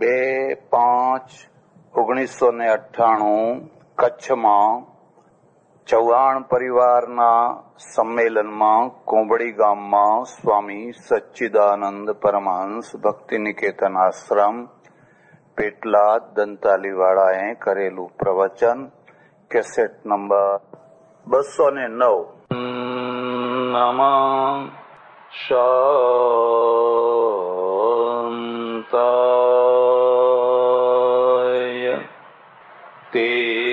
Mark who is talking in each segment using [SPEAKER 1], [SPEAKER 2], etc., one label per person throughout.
[SPEAKER 1] 2/5/1998 કચ્છમાં ચૌહાણ પરિવારના સંમેલનમાં કોંબડી ગામમાં સ્વામી સચ્ચિદાનંદ પરમહંસ ભક્તિ નિકેતન આશ્રમ પેટલાદ દંતાલીવાળાએ કરેલું પ્રવચન, કેસેટ નંબર 209. નમઃ શાંતાય તે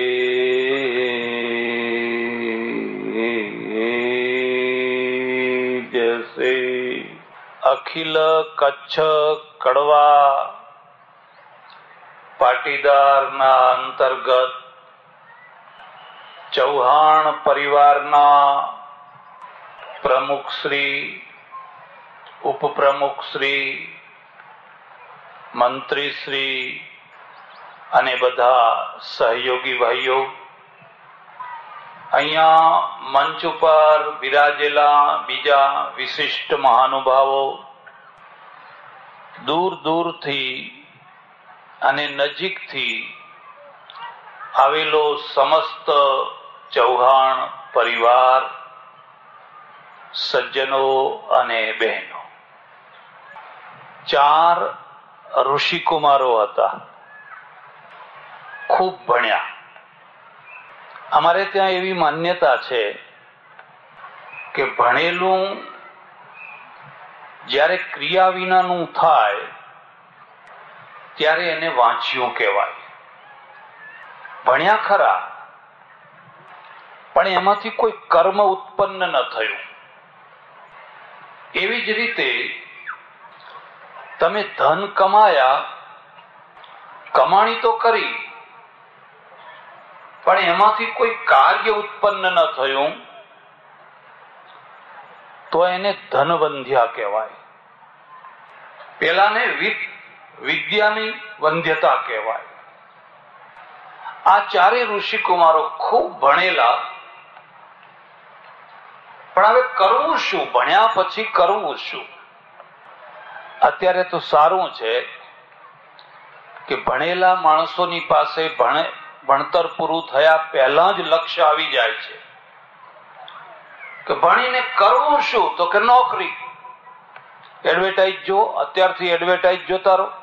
[SPEAKER 1] જૈસે અખિલ કચ્છ કડવા પાટીદારના અંતર્ગત ચૌહાણ પરિવારના પ્રમુખ શ્રી, ઉપપ્રમુખ શ્રી, મંત્રી શ્રી અને બધા સહયોગી ભાઈઓ, અહીંયા મંચ ઉપર બિરાજેલા બીજા વિશિષ્ટ મહાનુભાવો, દૂર દૂરથી અને નજીકથી આવેલો સમસ્ત ચૌહાણ પરિવાર, સજ્જનો અને બહેનો. 4 ઋષિકુમારો હતા, ખૂબ ભણ્યા. અમારે ત્યાં એવી માન્યતા છે કે ભણેલું જ્યારે ક્રિયા વિનાનું થાય ત્યારે એને વાંચ્યું કહેવાય. ભણ્યા ખરા, પણ એમાંથી કોઈ કર્મ ઉત્પન્ન ન થયું. એવી જ રીતે તમે ધન કમાયા, કમાણી તો કરી, પણ એમાંથી કોઈ કાર્ય ઉત્પન્ન ન થયું તો એને ધનવંધ્યા કહેવાય. પેલાને વિદ્યાની વંધ્યતા કહેવાય. આ 4 ઋષિકુમારો ખૂબ ભણેલા, પણ હવે કરવું શું? ભણ્યા પછી કરવું શું? અત્યારે તો સારું છે કે ભણેલા માણસોની પાસે ભણતર પૂરું થયા પહેલા જ લક્ષ્ય આવી જાય છે કે ભણીને કરવું શું? તો કે નોકરી. એડવર્ટાઇઝ જો, અત્યારથી એડવર્ટાઇઝ જોતા રહો.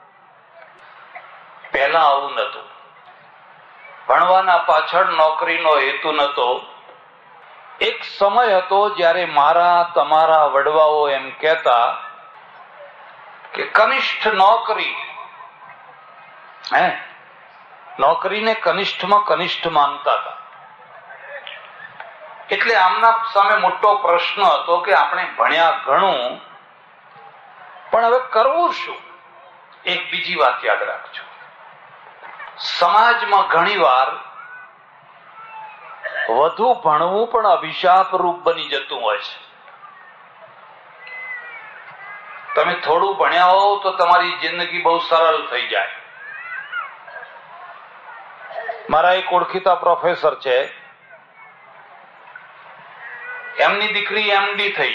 [SPEAKER 1] પહેલા આવું નતું. ભણવાના પાછળ નોકરીનો હેતુ નતો. એક સમય હતો જ્યારે મારા તમારા વડવાઓ એમ કહેતા કે કનિષ્ઠ નોકરી, નોકરીને કનિષ્ઠમાં કનિષ્ઠ માનતા હતા. એટલે આમના સામે મોટો પ્રશ્ન હતો કે આપણે ભણ્યા ઘણું, પણ હવે કરવું શું? એક બીજી વાત યાદ રાખજો. સમાજમાં ઘણી વાર વધુ ભણવું પણ અભિશાપ રૂપ બની જતું હોય છે. તમે થોડું ભણ્યા હો તો તમારી જિંદગી બહુ સરળ થઈ જાય. મારા એક ઓળખીતા પ્રોફેસર છે, એમની દીકરી એમડી થઈ,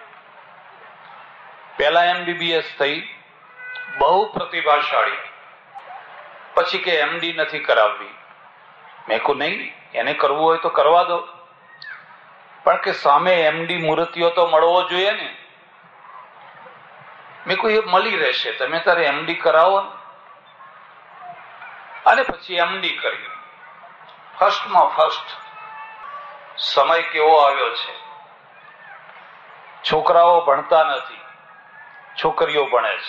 [SPEAKER 1] પેલા MBBS થઈ, બહુ પ્રતિભાશાળી. પછી કે MD નથી કરાવવી. મેં કહ્યું નહીં, એને કરવું હોય તો કરવા દો, પણ કે સામે MD મૂર્તિઓ તો મળવો જોઈએ ને. મેં કહ્યું એ મળી રહેશે, તમે તારે MD કરાવો ને. અને પછી MD કર્યું. ફર્સ્ટમાં ફર્સ્ટ. સમય કેવો આવ્યો છે, છોકરાઓ ભણતા નથી, છોકરીઓ ભણે છે.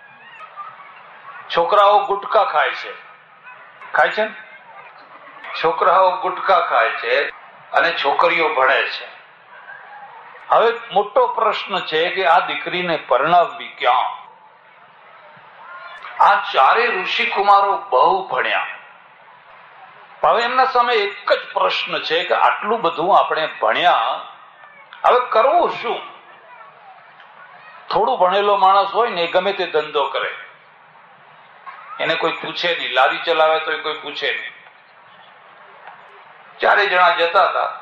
[SPEAKER 1] છોકરાઓ ગુટકા ખાય છે, ખાય છે ને? છોકરાઓ ગુટકા ખાય છે અને છોકરીઓ ભણે છે. હવે મોટો પ્રશ્ન છે કે આ દીકરીને પરણાવવી ક્યાં? આ 4 ઋષિકુમારો બહુ ભણ્યા. હવે એમના સામે એક જ પ્રશ્ન છે કે આટલું બધું આપણે ભણ્યા, હવે કરવું શું? થોડું ભણેલો માણસ હોય ને, ગમે તે ધંધો કરે, એને કોઈ પૂછે નહીં. લારી ચલાવે તો કોઈ પૂછે નહીં. 4 જણા જતા હતા.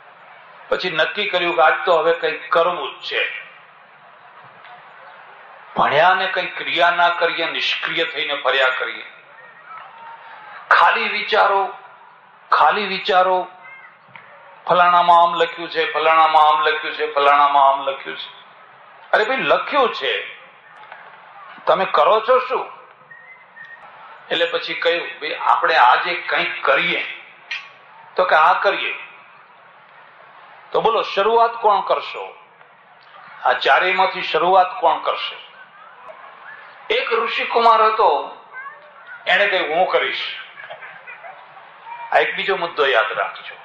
[SPEAKER 1] પછી નક્કી કર્યું કે આજ તો હવે કંઈક કરવું જ છે. ભણ્યા ને કઈ ક્રિયા ના કરીએ, નિષ્ક્રિય થઈને ફર્યા કરીએ, ખાલી વિચારો, ફલાણામાં આમ લખ્યું છે, ફલાણામાં આમ લખ્યું છે, ફલાણામાં આમ લખ્યું છે. અરે ભાઈ, લખ્યું છે, તમે કરો છો શું? એટલે પછી કહ્યું, ભાઈ આપણે આજે કંઈક કરીએ. તો કે આ કરીએ. તો બોલો, શરૂઆત કોણ કરશો? આ ચારેયમાંથી શરૂઆત કોણ કરશે? એક ઋષિકુમાર હતો, એને કહ્યું હું કરીશ. આ એક બીજો મુદ્દો યાદ રાખજો.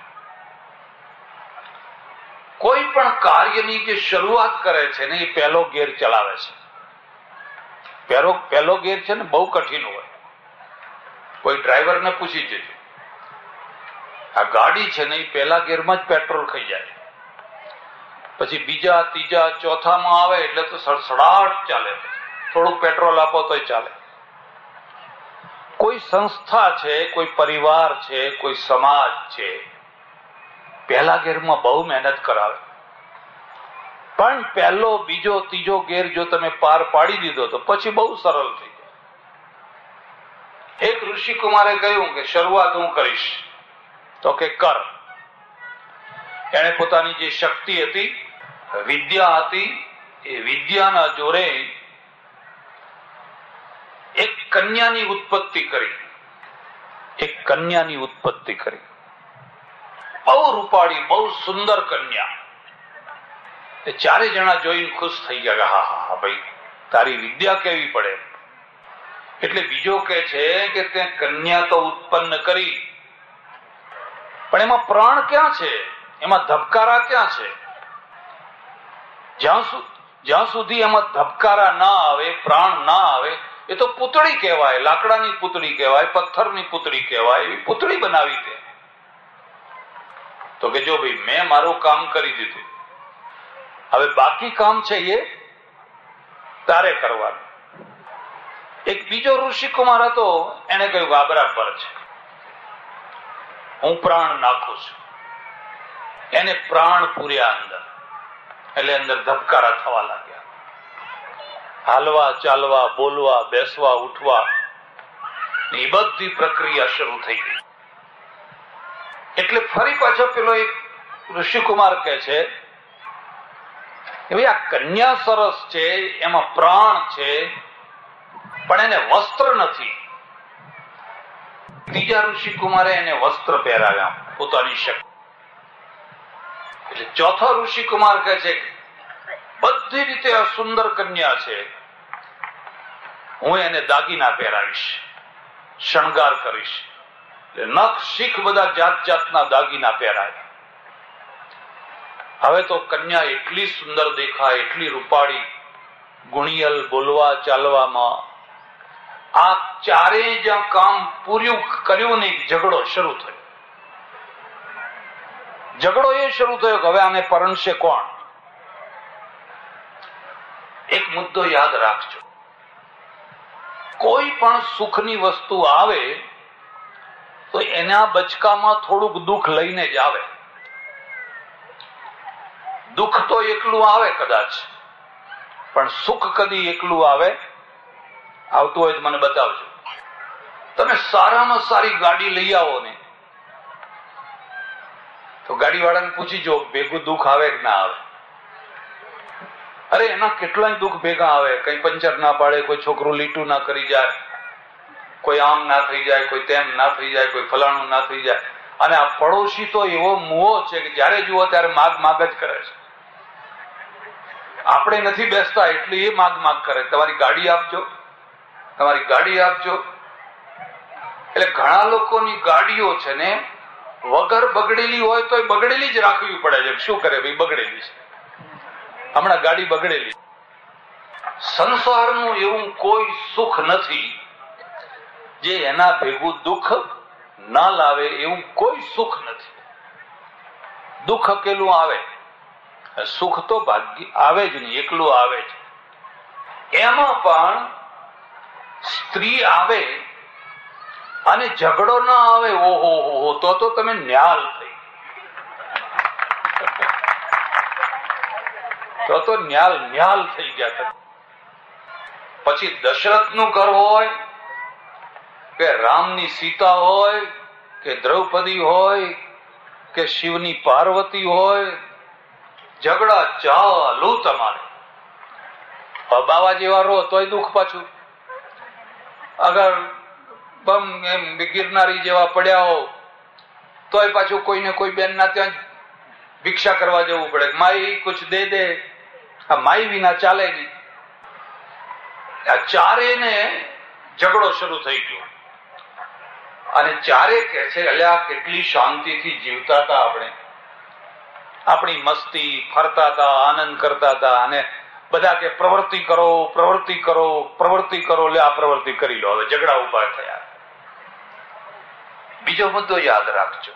[SPEAKER 1] કોઈ પણ કાર્યની જે શરૂઆત કરે છે ને, એ પહેલો ગેર ચલાવે છે. પહેલો ગેર છે ને બહુ કઠિન હોય. કોઈ ડ્રાઈવરને પૂછી જજો, આ ગાડી છે ને એ પહેલા ગેરમાં જ પેટ્રોલ ખાઈ જાય, પછી બીજા, ત્રીજા, ચોથામાં આવે એટલે તો સડસડાટ ચાલે. થોડુંક પેટ્રોલ આપો તોય ચાલે. કોઈ સંસ્થા છે, કોઈ પરિવાર છે, કોઈ સમાજ છે, પહેલા ગેરમાં બહુ મહેનત કરાવે, પણ પહેલો, બીજો, ત્રીજો ગેર જો તમે પાર પાડી દીધો તો પછી બહુ સરળ થઈ જાય. એક ઋષિકુમારે કહ્યું કે શરૂઆત હું કરીશ. તો કે કર. એને પોતાની જે શક્તિ હતી, વિદ્યા હતી, એ વિદ્યાના જોરે એક કન્યાની ઉત્પત્તિ કરી. બહુ રૂપાળી, બહુ સુંદર કન્યા. એ ચારે જણા જોઈને ખુશ થઈ ગયા. હા હા ભાઈ, તારી વિદ્યા કેવી પડે. એટલે બીજો કે છે કે તે કન્યા તો ઉત્પન્ન કરી, પણ એમાં પ્રાણ ક્યાં છે? એમાં ધબકારા ક્યાં છે? જ્યાં સુધી એમાં ધબકારા ના આવે, પ્રાણ ના આવે, એ તો પૂતળી કહેવાય. લાકડાની પૂતળી કહેવાય, પથ્થરની પૂતળી કહેવાય. એવી પૂતળી બનાવી દે. તો કે જો ભાઈ, મેં મારું કામ કરી દીધું, હવે બાકી કામ છે એ તારે કરવાનું. એક બીજો ઋષિકુમાર હતો, એને કહ્યું આ બરાબર છે, હું પ્રાણ નાખું છું. એને પ્રાણ પૂર્યા અંદર, એટલે અંદર ધબકારા થવા લાગ્યા. હાલવા, ચાલવા, બોલવા, બેસવા, ઉઠવા, એ બધી પ્રક્રિયા શરૂ થઈ ગઈ. એટલે ફરી પાછો પેલો એક ઋષિકુમાર કહે છે કે ભાઈ, આ કન્યા સરસ છે, એમાં પ્રાણ છે, પણ એને વસ્ત્ર નથી. ત્રીજા ઋષિકુમારે એને વસ્ત્ર પહેરાવ્યા, પોતાની શક્તિ. એટલે ચોથો ઋષિકુમાર કહે છે બધી રીતે આ સુંદર કન્યા છે, હું એને દાગીના પહેરાવીશ, શણગાર કરીશ. નખ શીખ બધા જાત જાતના દાગીના પહેરાય. હવે તો કન્યા એટલી સુંદર દેખાય, એટલી રૂપાળી, ગુણિયલ, બોલવા ચાલવામાં. આ ચારે જ્યાં કામ પૂર્યું કર્યું નહીં, ઝઘડો શરૂ થયો. ઝઘડો એ શરૂ થયો કે હવે આને પરણશે કોણ? એક મુદ્દો યાદ રાખજો, કોઈ પણ સુખની વસ્તુ આવે તો એના બચકામાં થોડુંક દુઃખ લઈને જ આવે. દુઃખ તો એકલું આવે કદાચ, પણ સુખ કદી એકલું આવે? આવતું હોય તો મને બતાવજો. તમે સારામાં સારી ગાડી લઈ આવો ને, તો ગાડી વાળાને પૂછી જો ભેગું દુઃખ આવે કે ના આવે. અરે એના કેટલાય દુઃખ ભેગા આવે. કઈ પંચર ના પાડે, કોઈ છોકરું લીટું ના કરી જાય, કોઈ આમ ના થઈ જાય, કોઈ તેમ ના થઈ જાય, કોઈ ફલાણું ના થઈ જાય. અને આ પડોશી તો એવો મુઓ છે કે જયારે જુઓ ત્યારે માગ જ કરે છે. આપણે નથી બેસતા એટલે એ માગ કરે, તમારી ગાડી આપજો, તમારી ગાડી આપજો. એટલે ઘણા લોકોની ગાડીઓ છે ને વગર બગડેલી હોય તો બગડેલી જ રાખવી પડે છે. શું કરે ભાઈ, બગડેલી છે, હમણાં ગાડી બગડેલી. સંસારનું એવું કોઈ સુખ નથી જે એના ભેગું દુઃખ ના લાવે. એવું કોઈ સુખ નથી. દુઃખ અકેલું આવે, સુખ તો ભાગ્ય આવે જ નહીં, એકલું આવે જ. એમાં પણ સ્ત્રી આવે અને ઝઘડો ના આવે, ઓહો તો તમે ન્યાલ થઈ. તો ન્યાલ થઈ ગયા. પછી દશરથનું ઘર હોય કે રામની સીતા હોય કે દ્રૌપદી હોય કે શિવની પાર્વતી હોય, ઝઘડા ચાલુ તમારે. બાવા જેવા રહો તોય દુઃખ પાછું. અગર બમ એમ ગિરનારી જેવા પડ્યા હો તોય પાછું કોઈને કોઈ બેન ના ત્યાં ભિક્ષા કરવા જવું પડે. માઈ કુછ દે દે. આ માઈ વિના ચાલે નહીં. આ ચારે ને ઝઘડો શરૂ થઈ ગયો અને ચારે કે છે અલ્યા કેટલી શાંતિથી જીવતા હતા આપણે, આપણી મસ્તી, ફરતા હતા, આનંદ કરતા હતા. અને બધા કે પ્રવૃત્તિ કરો, પ્રવૃત્તિ કરો, પ્રવૃત્તિ કરો. લે આ પ્રવૃત્તિ કરી લો. હવે ઝઘડા ઉભા થયા. બીજો મુદ્દો યાદ રાખજો.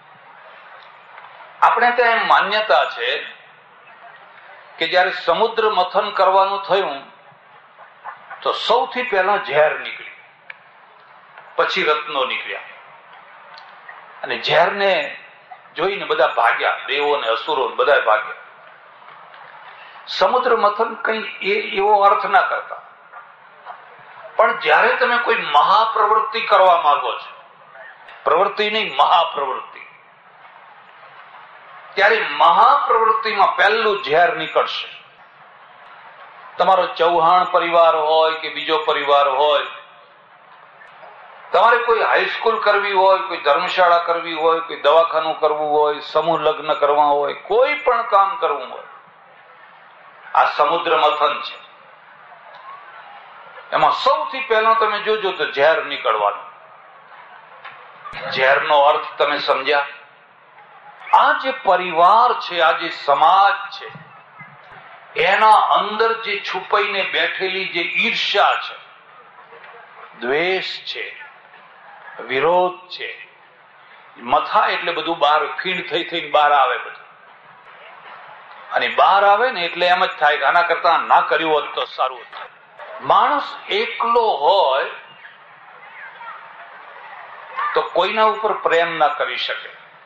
[SPEAKER 1] આપણે ત્યાં એમ માન્યતા છે કે જયારે સમુદ્ર મંથન કરવાનું થયું તો સૌથી પહેલા ઝેર નીકળ્યું, પછી રત્નો નીકળ્યા. અને ઝેરને જોઈને બધા ભાગ્યા, દેવો ને અસુરો બધા ભાગ્યા. સમુદ્ર મંથન કઈ એવો અર્થ ના કરતા. પણ જયારે તમે કોઈ મહાપ્રવૃત્તિ કરવા માંગો છો, પ્રવૃત્તિ નહીં મહાપ્રવૃત્તિ, ત્યારે મહાપ્રવૃત્તિમાં પહેલું ઝેર નીકળશે. તમારો ચૌહાણ પરિવાર હોય કે બીજો પરિવાર હોય, તમારે કોઈ હાઈસ્કૂલ કરવી હોય, કોઈ ધર્મશાળા કરવી હોય, કોઈ દવાખાનું કરવું હોય, સમૂહ લગ્ન કરવા હોય, કોઈ પણ કામ કરવું હોય, આ સમુદ્ર મંથન છે. એમાં સૌથી પહેલા તમે જોજો તો ઝેર નીકળવાનું. ઝેરનો અર્થ તમે સમજ્યા? આ જે પરિવાર છે, આ જે સમાજ છે, એના અંદર જે છુપાઈને બેઠેલી જે ઈર્ષ્યા છે, દ્વેષ છે, વિરોધ છે, મથા એટલે બધું બહાર ફીણ થઈ થઈને બહાર આવે બધું. અને બહાર આવે ને એટલે એમ જ થાય કે આના કરતા ના કર્યું હોત તો સારું હતું. માણસ એકલો હોય તો કોઈના ઉપર પ્રેમ ના કરી શકે,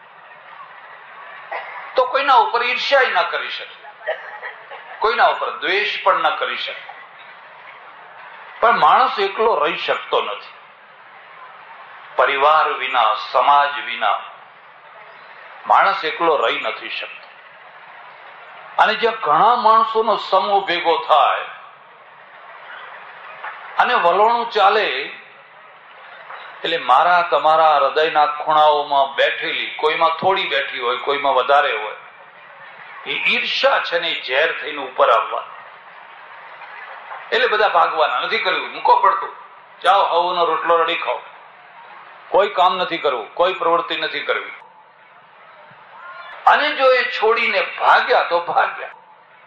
[SPEAKER 1] તો કોઈના ઉપર ઈર્ષ્યા ના કરી શકે, કોઈના ઉપર દ્વેષ પણ ના કરી શકે. પણ માણસ એકલો રહી શકતો નથી. પરિવાર વિના, સમાજ વિના માણસ એકલો રહી નથી શકતો. અને જ્યાં ઘણા માણસોનો સમૂહ ભેગો થાય અને વલણું ચાલે, એટલે મારા તમારા હૃદયના ખૂણાઓમાં બેઠેલી, કોઈમાં થોડી બેઠી હોય, કોઈમાં વધારે હોય, એ ઈર્ષા છે ને ઝેર થઈને ઉપર આવવાનું. એટલે બધા ભાગવાના. નથી કર્યું, મૂકો પડતું, જાઓ હવનો રોટલો રડી ખાઓ. કોઈ કામ નથી કરવું, કોઈ પ્રવૃત્તિ નથી કરવી. અને જો એ છોડીને ભાગ્યા તો ભાગ્યા.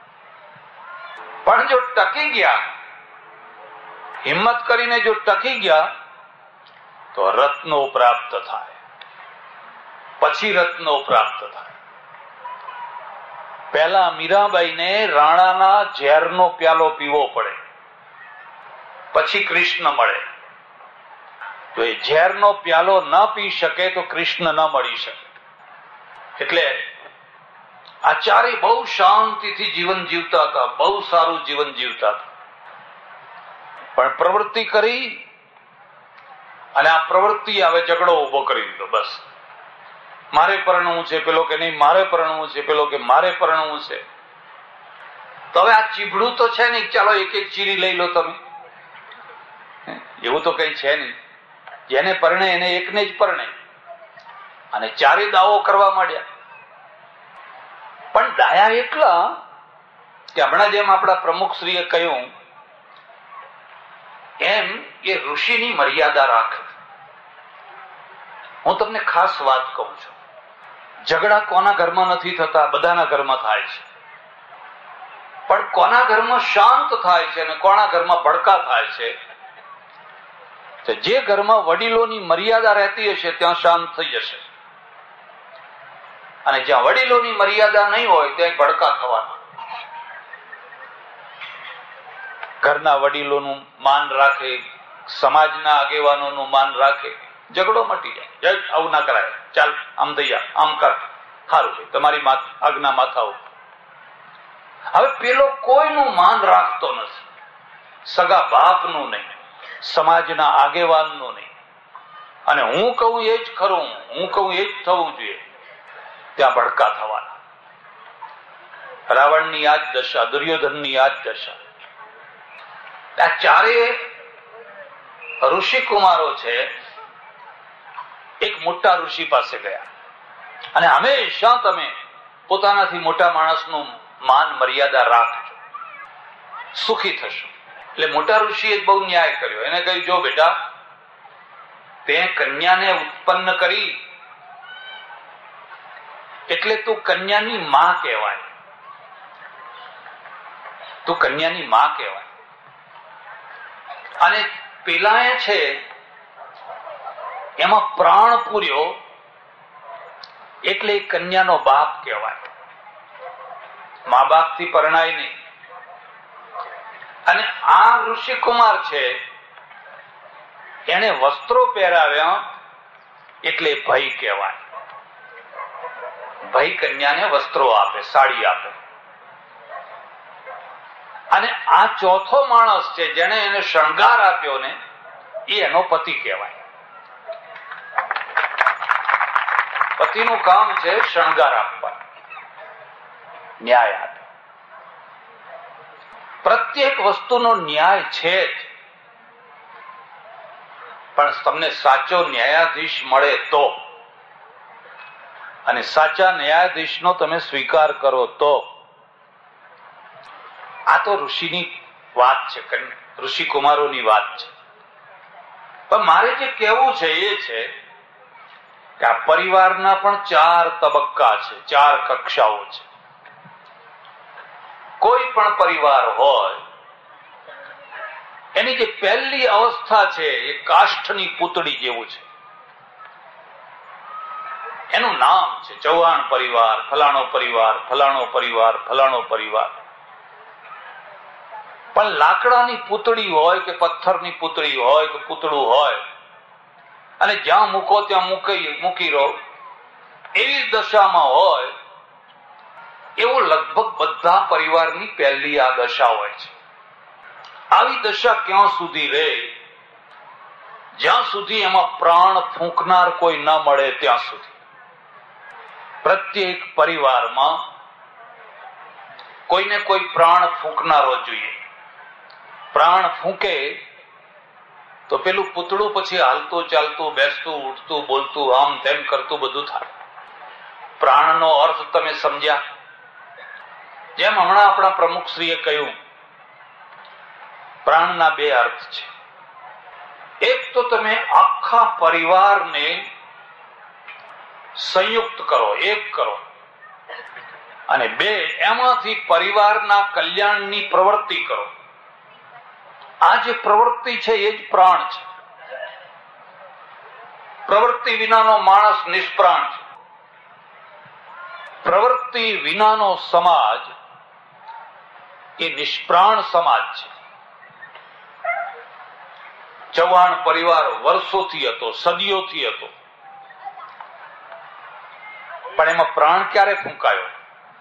[SPEAKER 1] પણ જો ટકી ગયા, હિંમત કરીને જો ટકી ગયા તો રત્નો પ્રાપ્ત થાય. પછી રત્નો પ્રાપ્ત થાય. પહેલા મીરાબાઈને રાણાના ઝેરનો પ્યાલો પીવો પડે, પછી કૃષ્ણ મળે. તો એ ઝેરનો પ્યાલો ન પી શકે તો કૃષ્ણ ન મળી શકે. એટલે આચાર્ય બહુ શાંતિથી જીવન જીવતા હતા, બહુ સારું જીવન જીવતા હતા. પણ પ્રવૃત્તિ કરી અને આ પ્રવૃત્તિ આવે ઝઘડો ઉભો કરી દીધો. બસ મારે પરણવું છે, પેલો કે નહીં મારે પરણવું છે, પેલો કે મારે પરણવું છે. તો હવે આ ચીભડું તો છે નહીં, ચાલો એક એક ચીરી લઈ લો તમે. એવું તો કઈ છે નહીં. જેને પરણે એને એકને જ પરણે. અને ચારે દાવો કરવા માંડ્યા. પણ ડાયા એટલા કે હમણાં જેમ આપણા પ્રમુખશ્રીએ કહ્યું એમ એ ઋષિની મર્યાદા રાખે. હું તમને ખાસ વાત કહું છું, ઝઘડા કોના ઘરમાં નથી થતા? બધાના ઘરમાં થાય છે. પણ કોના ઘરમાં શાંત થાય છે અને કોના ઘરમાં ભડકા થાય છે? તો જે ઘરમાં વડીલોની મર્યાદા રહેતી હશે ત્યાં શાંત થઈ જશે. અને જ્યાં વડીલોની મર્યાદા નહીં હોય ત્યાં ભડકા થવાના. ઘરના વડીલોનું માન રાખે, સમાજના આગેવાનોનું માન રાખે, ઝઘડો મટી જાય. આવું ના કરાય, ચાલ આમ થઈ જા, આમ કર, સારું છે, તમારી આજ્ઞા માથા ઉપર. હવે પેલો કોઈનું માન રાખતો નથી. સગા બાપનું નહીં, સમાજના આગેવાનનું નહીં, અને હું કહું એ જ ખરું, હું કહું એ જ થવું જોઈએ, ત્યાં ભડકા થવાના. રાવણની આ જ દશા, દુર્યોધનની આ જ દશા. આ ચારે ઋષિ કુમારો છે એક મોટા ઋષિ પાસે ગયા, અને હંમેશા તમે પોતાનાથી મોટા માણસનું માન મર્યાદા રાખજો, સુખી થશો. એટલે મોટા ઋષિએ બહુ ન્યાય કર્યો. એને કહ્યું, જો બેટા, તે કન્યાને ઉત્પન્ન કરી એટલે તું કન્યાની માં કહેવાય, તું કન્યાની માં કહેવાય. અને પેલા છે એમાં પ્રાણ પૂર્યો એટલે કન્યાનો બાપ કહેવાય. મા બાપ થી પરણાય નહીં. અને આ ઋષિકુમાર છે એને વસ્ત્રો પહેરાવ્યા એટલે ભય કહેવાય. ભય કન્યાને વસ્ત્રો આપે, સાડી આપે. અને આ ચોથો માણસ છે જેને એને શણગાર આપ્યો ને, એ એનો પતિ કહેવાય. પતિનું કામ છે શણગાર આપવા, ન્યાય આપે. પ્રત્યેક વસ્તુનો ન્યાય છે જ, પણ તમને સાચો ન્યાયાધીશ મળે તો, અને સાચા ન્યાયાધીશનો તમે સ્વીકાર કરો તો. આ તો ઋષિની વાત છે, ઋષિ કુમારોની વાત છે. પણ મારે જે કહેવું છે એ છે કે આ પરિવારના પણ 4 તબક્કા છે, 4 કક્ષાઓ છે. કોઈ પણ પરિવાર હોય એની જે પહેલી અવસ્થા છે એ કાષ્ઠની પૂતળી જેવું છે. એનું નામ છે ચૌહાણ પરિવાર, ફલાણો પરિવાર, ફલાણો પરિવાર, ફલાણો પરિવાર. પણ લાકડાની પૂતળી હોય કે પથ્થરની પૂતળી હોય કે પૂતળું હોય, અને જ્યાં મૂકો ત્યાં મૂકી રહો એવી દશામાં હોય, એવું લગભગ બધા પરિવારની પહેલી આ દશા હોય છે. આવી દશા ક્યાં સુધી રહે? જ્યાં સુધી એમાં પ્રાણ ફૂંકનાર કોઈ ન મળે ત્યાં સુધી. પ્રત્યેક પરિવારમાં કોઈને કોઈ પ્રાણ ફૂંકનારો જોઈએ. પ્રાણ ફૂંકે તો પેલું પૂતળું પછી હાલતું ચાલતું, બેસતું, ઉઠતું, બોલતું, આમ તેમ કરતું બધું થાય. પ્રાણનો અર્થ તમે સમજ્યા? જેમ હમણાં આપણા પ્રમુખશ્રીએ કહ્યું, પ્રાણના 2 અર્થ છે. એક તો તમે આખા પરિવારને સંયુક્ત કરો, એક કરો, અને 2 એમાંથી પરિવારના કલ્યાણની પ્રવૃત્તિ કરો. આ જે પ્રવૃત્તિ છે એ જ પ્રાણ છે. પ્રવૃત્તિ વિનાનો માણસ નિષ્પ્રાણ છે. પ્રવૃત્તિ વિનાનો સમાજ એ નિષ્પ્રાણ સમાજ છે. ચૌહાણ પરિવાર વર્ષોથી હતો, સદીઓથી હતો, પણ એમાં પ્રાણ ક્યારે ફૂંકાયો?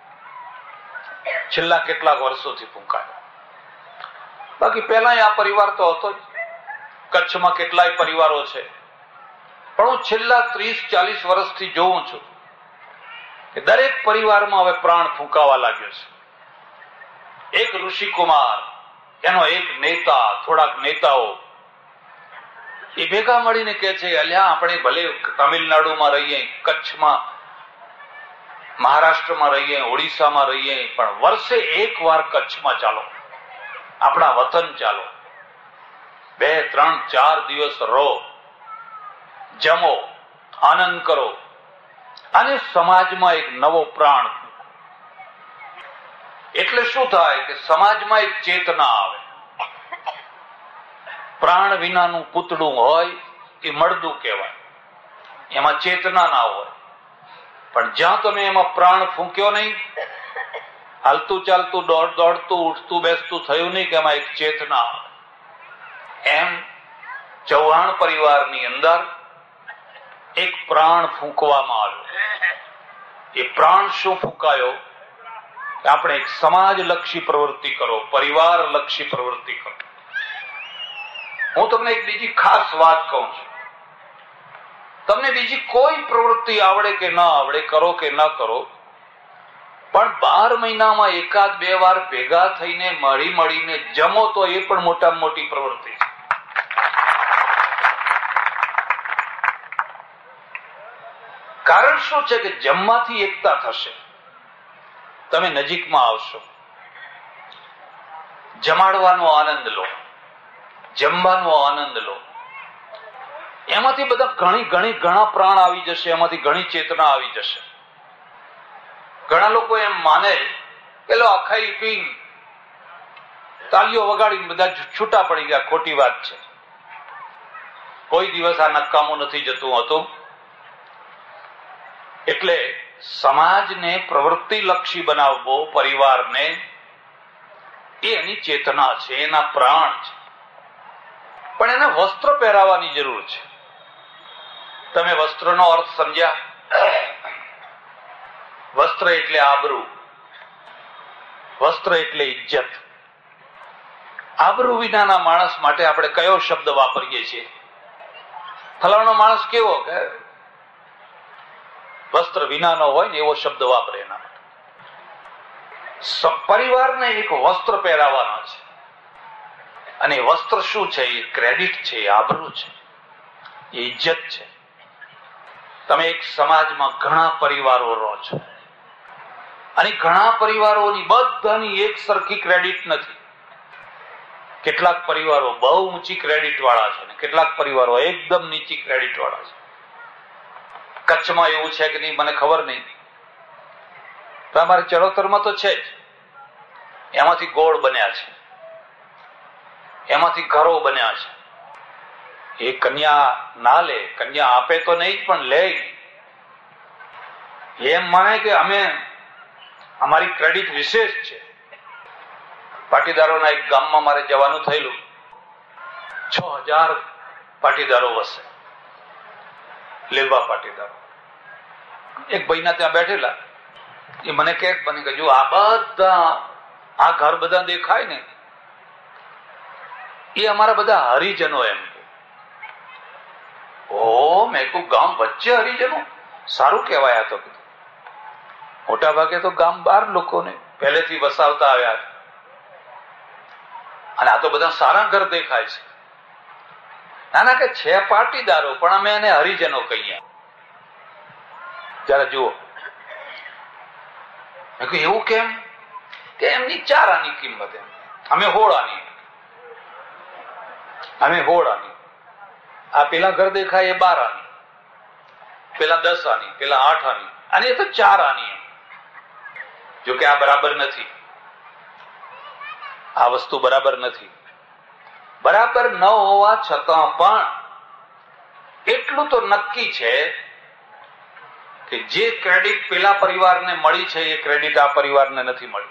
[SPEAKER 1] છેલ્લા કેટલાક વર્ષોથી ફૂંકાયો. બાકી પહેલા આ પરિવાર તો હતો જ. કચ્છમાં કેટલાય પરિવારો છે, પણ હું છેલ્લા 30-40 વર્ષથી જોઉં છું કે દરેક પરિવારમાં હવે પ્રાણ ફૂંકાવા લાગ્યો છે. એક ઋષિકુમાર, એનો એક નેતા, થોડાક નેતાઓ એ ભેગા મળીને કે છે, અલ્યા આપણે ભલે તમિલનાડુમાં રહીએ, કચ્છમાં, મહારાષ્ટ્રમાં રહીએ, ઓડિશામાં રહીએ, પણ વર્ષે 1 વાર કચ્છમાં ચાલો, આપણા વતન ચાલો. 2-3-4 દિવસ રહો, જમો, આનંદ કરો, અને સમાજમાં એક નવો પ્રાણ. એટલે શું થાય કે સમાજમાં એક ચેતના આવે. પ્રાણ વિનાનું પૂતળું હોય એ મળદું કહેવાય, એમાં ચેતના ના હોય. પણ જ્યાં તમે એમાં પ્રાણ ફૂંક્યો નહીં, હાલતું ચાલતું, દોડતું, ઉઠતું, બેસતું થયું નહીં, કે એમાં એક ચેતના આવે. એમ ચૌહાણ પરિવારની અંદર એક પ્રાણ ફૂંકવામાં આવ્યો. એ પ્રાણ શું ફૂંકાયો? આપણે એક સમાજ લક્ષી પ્રવૃત્તિ કરો, પરિવાર લક્ષી પ્રવૃત્તિ કરો. હું તમને એક બીજી ખાસ વાત કહું છું. તમને બીજી કોઈ પ્રવૃત્તિ આવડે કે ન આવડે, કરો કે ન કરો, પણ 12 મહિનામાં એકાદ 2 વાર ભેગા થઈને મળીને જમો તો એ પણ મોટામાં મોટી પ્રવૃત્તિ છે. કારણ શું છે કે જમવાથી એકતા થશે, તમે નજીકમાં આવશો. જમાડવાનો આનંદ લો, જમવાનો આનંદ લો. એમાંથી બધા ઘણા પ્રાણ આવી જશે, એમાંથી ઘણી ચેતના આવી જશે. ઘણા લોકો એમ માને કે ખાઈ પી તાલીઓ વગાડીને બધા છૂટા પડી ગયા. ખોટી વાત છે. કોઈ દિવસ આ નકામું નથી જતું હતું. એટલે સમાજને પ્રવૃત્તિલક્ષી બનાવવો, પરિવારને, એ એની ચેતના છે, એના પ્રાણ છે. પણ એને વસ્ત્ર પહેરાવાની જરૂર છે. તમે વસ્ત્રનો અર્થ સમજ્યા? વસ્ત્ર એટલે આબરૂ, વસ્ત્ર એટલે ઇજ્જત. આબરૂ વિનાના માણસ માટે આપણે કયો શબ્દ વાપરીએ છીએ? ફલાણો માણસ કેવો, કે વસ્ત્ર વિનાનો હોય ને એવો શબ્દ વાપરે. એના માટે પરિવારને એક વસ્ત્ર પહેરાવાનો છે. અને વસ્ત્ર શું છે? એ ક્રેડિટ છે, આબરૂ છે, એ ઇજ્જત છે. તમે એક સમાજમાં ઘણા પરિવારો રહો છો, અને ઘણા પરિવારોની બધાની એક સરખી ક્રેડિટ નથી. કેટલાક પરિવારો બહુ ઊંચી ક્રેડિટ વાળા છે, કેટલાક પરિવારો એકદમ નીચી ક્રેડિટ વાળા છે. કચ્છમાં એવું છે કે નહીં મને ખબર નહીં, તો અમારે ચરોતરમાં તો છે જ. એમાંથી ગોળ બન્યા છે, એમાંથી ઘરો બન્યા છે. એ કન્યા ના લે, કન્યા આપે તો નહીં પણ લે. એમ માને કે અમે, અમારી ક્રેડિટ વિશેષ છે. પાટીદારોના એક ગામમાં મારે જવાનું થયેલું. 6000 પાટીદારો વસે, લેવા પાટીદારો. એક ભાઈના ત્યાં બેઠેલા, એ મને કે જો આ બધા, આ ઘર બધા દેખાય ને, એ અમારા બધા હરિજનો. એમ ઓ મેં કહું ગામ વચ્ચે હરિજનો? સારું કહેવાય. આ તો મોટા ભાગે તો ગામ 12 લોકોને પહેલેથી વસાવતા આવ્યા, અને આ તો બધા સારા ઘર દેખાય છે. નાના કે છે પાટીદારો, પણ અમે એને હરિજનો કહીએ. જરા જુઓ. મેં કહ્યું એવું કેમ? કે એમની 4 આની કિંમત, અમે 16 આની, અમે 16 આની. આ પેલા ઘર દેખાય એ 12 આની, પેલા 10 આની, પેલા 8 આની, અને એ તો 4 આની. જો કે આ બરાબર નથી, આ વસ્તુ બરાબર નથી. બરાબર ન હોવા છતાં પણ એટલું તો નક્કી છે કે જે ક્રેડિટ પેલા પરિવારને મળી છે એ ક્રેડિટ આ પરિવારને નથી મળી.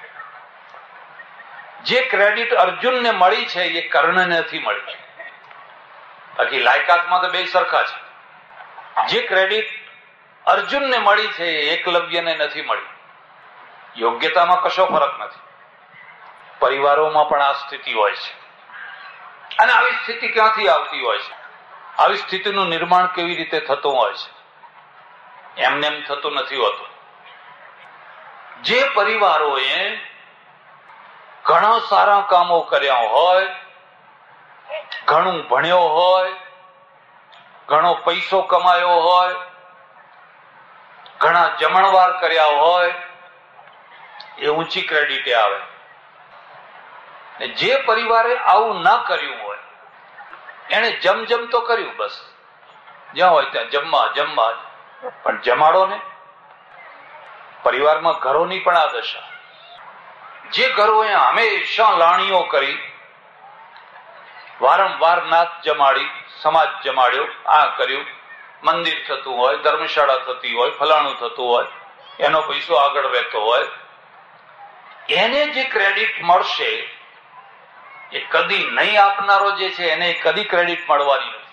[SPEAKER 1] જે ક્રેડિટ અર્જુનને મળી છે એ કર્ણને નથી મળી. બાકી લાયકાતમાં તો બે સરખા છે. જે ક્રેડિટ અર્જુનને મળી છે એ એકલવ્યને નથી મળી. યોગ્યતામાં કશો ફરક નથી. પરિવારોમાં પણ આ સ્થિતિ હોય છે. અને આવી સ્થિતિ ક્યાંથી આવતી હોય છે? આવી સ્થિતિનું નિર્માણ કેવી રીતે થતું હોય છે? એમને એમ થતું નથી હોતું. જે પરિવારોએ ઘણા સારા કામો કર્યા હોય, ઘણું ભણ્યો હોય, ઘણો પૈસો કમાયો હોય, ઘણા જમણવાર કર્યા હોય, એ ઊંચી ક્રેડિટે આવે. જે પરિવારે આવું ના કર્યું હોય, એને જમ તો કર્યું, બસ જ્યાં હોય ત્યાં જમવા, પણ જમાડો ને. પરિવારમાં ઘરોની પણ આ દશા. જે ઘરોએ હંમેશા લાણીઓ કરી, વારંવાર નાત જમાડી, સમાજ જમાડ્યો, આ કર્યું, મંદિર થતું હોય, ધર્મશાળા થતી હોય, ફલાણું થતું હોય, એનો પૈસો આગળ રહેતો હોય, એને જે ક્રેડિટ મળશે એ કદી નહીં આપનારો જે છે એને કદી ક્રેડિટ મળવાની નથી.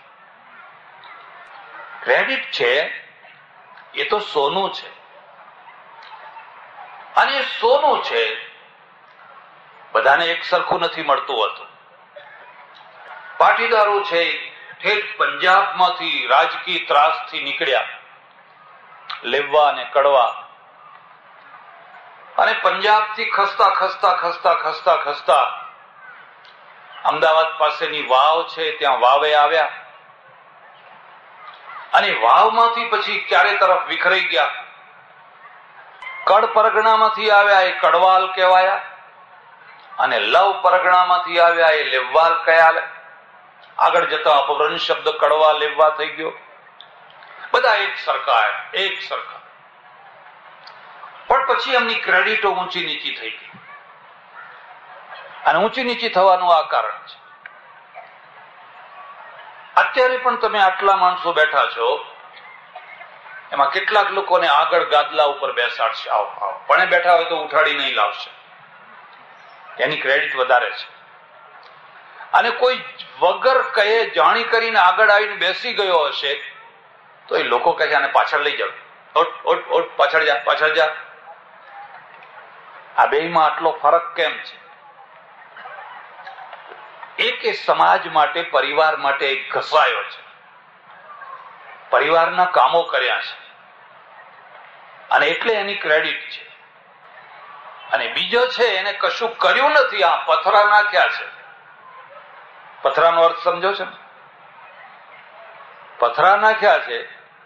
[SPEAKER 1] ક્રેડિટ છે એ તો સોનું છે, અને સોનું છે બધાને એક સરખું નથી મળતું હતું. પાટીદારો છે ઠેઠ પંજાબમાંથી રાજકીય ત્રાસથી નીકળ્યા, લેવા અને કડવા, અને પંજાબથી ખસતા ખસતા ખસતા ખસતા ખસતા અમદાવાદ પાસેની વાવ છે ત્યાં વાવે આવ્યા, અને વાવમાંથી પછી ચારે તરફ વિખરાઈ ગયા. કડ પરગણામાંથી આવ્યા એ કડવાલ કહેવાયા, અને લવ પરગણામાંથી આવ્યા એ લેવાલ કયા. આગળ જતા અપભ્રંશ શબ્દ કડવા લેવા થઈ ગયો. બધા એક સરખા, એક સરખા. પણ પછી એમની ક્રેડિટો ઊંચી નીચી થઈ ગઈ, અને ઊંચી નીચી થવાનું આ કારણ છે. અત્યારે પણ તમે આટલા માણસો બેઠા છો, એમાં કેટલાક લોકોને આગળ ગાદલા ઉપર બેસાડશે, આવો આવો, પણ બેઠા હોય તો ઉઠાડી નહીં લાવશે, એની ક્રેડિટ વધારે છે. અને કોઈ વગર કહે જાણી કરીને આગળ આવીને બેસી ગયો હશે તો એ લોકો કહે છે આને પાછળ લઈ જાવ, ઓટ ઓટ ઓટ, પાછળ જા પાછળ જા. આ બેમાં આટલો ફરક કેમ છે? એક એ સમાજ માટે, પરિવાર માટે એક ઘસાયો છે, પરિવારના કામો કર્યા છે, અને એટલે એની ક્રેડિટ છે. અને બીજો છે એને કશું કર્યું નથી, આ પથરા નાખ્યા છે. પથરાનો અર્થ સમજો છો ને? પથરા નાખ્યા છે,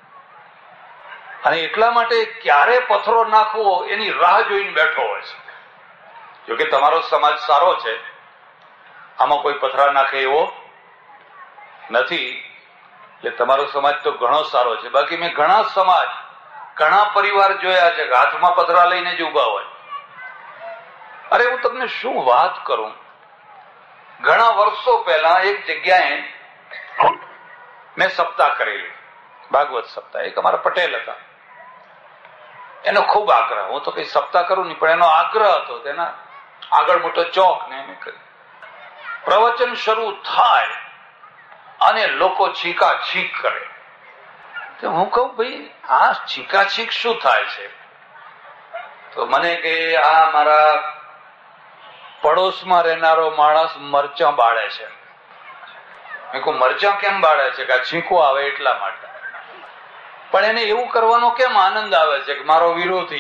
[SPEAKER 1] અને એટલા માટે ક્યારે પથરો નાખવો એની રાહ જોઈને બેઠો હોય છે. જોકે તમારો સમાજ સારો છે, આમાં કોઈ પથરા નાખે એવો નથી, એટલે તમારો સમાજ તો ઘણો સારો છે. બાકી મેં ઘણા સમાજ, ઘણા પરિવાર જોયા છે કે હાથમાં પથરા લઈને જ ઉભા હોય. અરે હું તમને શું વાત કરું, ઘણા વર્ષો પહેલા એક જગ્યાએ મેં સપ્તાહ કરેલી, ભાગવત સપ્તાહ. એક અમારા પટેલ હતા, એનો ખૂબ આગ્રહ. હું તો કઈ સપ્તાહ કરું નહીં, પણ એનો આગ્રહ હતો. તેના આગળ મોટો ચોક ને એમ કર્યું. પ્રવચન શરૂ થાય અને લોકો છીકા છીક કરે. તો હું કહું ભાઈ આ છીકા છીક શું થાય છે? તો મને કે આ મારા પડોશમાં રહેનારો માણસ મરચાં બાળે છે. મેં કહું મરચાં કેમ બાળે છે? કે આ છીંકો આવે એટલા માટે. પણ એને એવું કરવાનો કેમ આનંદ આવે છે કે મારો વિરોધી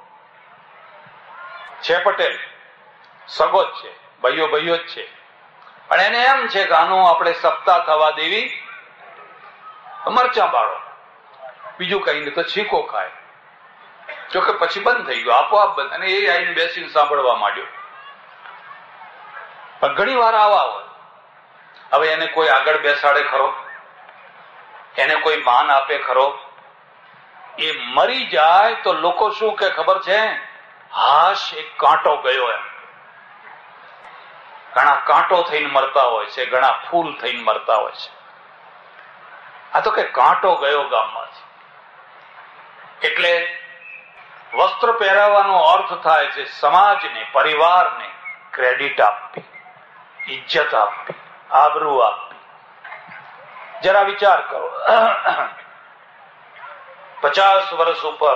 [SPEAKER 1] છે પટેલ, સગો જ છે, ભાઈઓ ભાઈઓ જ છે, પણ એને એમ છે કે આનું આપણે સપ્તાહ થવા દેવી, મરચાં બાળો, બીજું કઈ નહીં તો છીકો ખાય. જોકે પછી બંધ થઈ ગયો, આપોઆપ બંધ. અને એ આવીને બેસીને સાંભળવા માંડ્યો. પણ ઘણી વાર આવા હોય. હવે એને કોઈ આગળ બેસાડે ખરો? એને કોઈ માન આપે ખરો? એ મરી જાય તો લોકો શું કે ખબર છે? હાશ, એક કાંટો ગયો. એમ ઘણા કાંટો થઈને મરતા હોય છે, ઘણા ફૂલ થઈને મરતા હોય છે. આ તો કે કાંટો ગયો ગામમાંથી. એટલે વસ્ત્ર પહેરાવાનો અર્થ થાય છે સમાજને, પરિવારને ક્રેડિટ આપવી, ઇજ્જત આપવી, આબરૂ આપવી. જરા વિચાર કરો, 50 વર્ષ ઉપર,